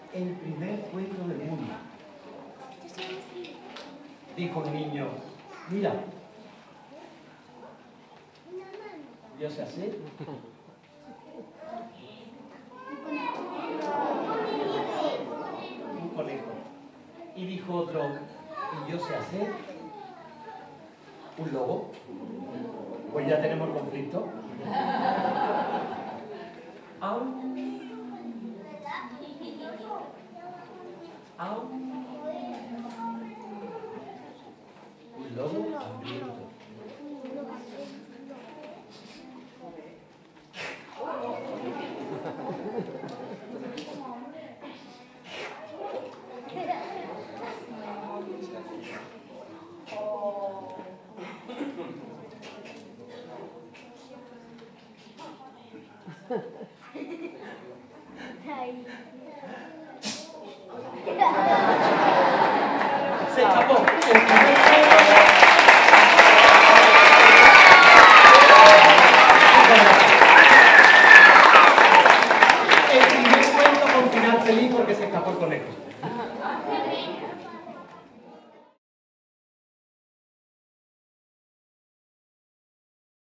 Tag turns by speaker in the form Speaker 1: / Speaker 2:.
Speaker 1: el primer cuento del mundo. Dijo un niño, mira, yo sé hacer un conejo. Y dijo otro, y yo sé hacer un lobo. Pues ya tenemos conflicto. Au. Au. Un lobo hambriento. Se escapó. El primer cuento con final feliz porque se escapó el conejo.